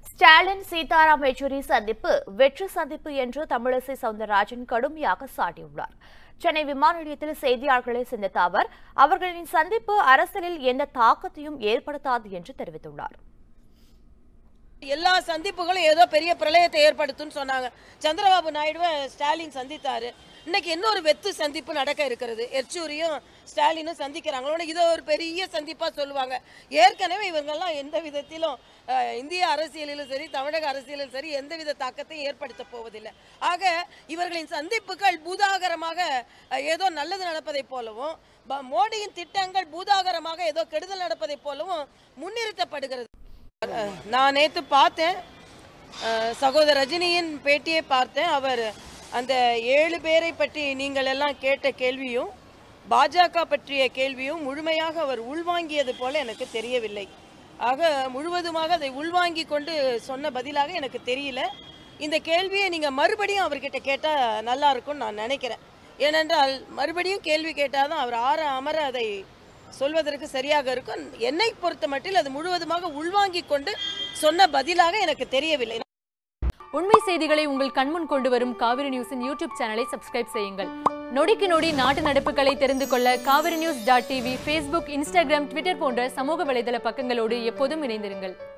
ஸ்டாலின் சீதாராம் யெச்சூரி சந்திப்பு வெற்று சந்திப்பு என்று தமிழிசை சவுந்தரராஜன் கடுமையாக சாட்டியுள்ளார். சென்னை விமான நிலையத்தில் செய்தியாளர்களை சந்தித்த அவர், அவர்களின் சந்திப்பு அரசியலில் எந்த தாக்கத்தையும் ஏற்படுத்தாது என்று தெரிவித்துள்ளார். எல்லா சந்திப்புகளும் ஏதோ பெரிய பிரளயத்தை ஏற்படுத்தும்னு சொன்னாங்க. சந்திரபாபு நாயுடுவை ஸ்டாலின் சந்தித்தாரு. இன்னைக்கு இன்னொரு வெத்து சந்திப்பு நடக்க இருக்கிறது. யெச்சூரியும் ஸ்டாலினும் சந்திக்கிறாங்களோ, இதை ஒரு பெரிய சந்திப்பா சொல்லுவாங்க. ஏற்கனவே இவங்கெல்லாம் எந்த விதத்திலும் இந்திய அரசியலிலும் சரி, தமிழக அரசியலிலும் சரி, எந்தவித தாக்கத்தையும் ஏற்படுத்த போவதில்லை. ஆக இவர்களின் சந்திப்புகள் பூதாகரமாக ஏதோ நல்லது நடப்பதை போலவும், மோடியின் திட்டங்கள் பூதாகரமாக ஏதோ கெடுதல் நடப்பதை போலவும் முன்னிறுத்தப்படுகிறது. நான் நேற்று பார்த்தேன், சகோதரர் ரஜினியின் பேட்டியை பார்த்தேன். அவர் அந்த 7 பேரை பற்றி நீங்கள் எல்லாம் கேட்ட கேள்வியும் பாஜக பற்றிய கேள்வியும் முழுமையாக அவர் உள்வாங்கியது போல எனக்கு தெரியவில்லை. ஆக முழுவதுமாக அதை உள்வாங்கி கொண்டு சொன்ன பதிலாக எனக்கு தெரியல. இந்த கேள்வியை நீங்கள் மறுபடியும் அவர்கிட்ட கேட்டால் நல்லா இருக்கும்னு நான் நினைக்கிறேன். ஏனென்றால் மறுபடியும் கேள்வி கேட்டால் தான் அவர் ஆற அமர அதை சொல்வதற்கு சரியாக இருக்கும். என்னை பொறுத்த மட்டில் அது முழுவதுமாக உள்வாங்கி கொண்டு சொன்ன பதிலாக எனக்கு தெரியவில்லை. உண்மை செய்திகளை உங்கள் கண்முன் கொண்டு வரும் காவிரி நியூஸின் யூடியூப் சேனலை சப்ஸ்கிரைப் செய்யுங்கள். நொடிக்கு நொடி நாட்டு நடப்புகளை தெரிந்து கொள்ள kaverinews.tv, Facebook, Instagram, Twitter போன்ற சமூக வலைதள பக்கங்களோடு எப்போதும் இணைந்திருங்கள்.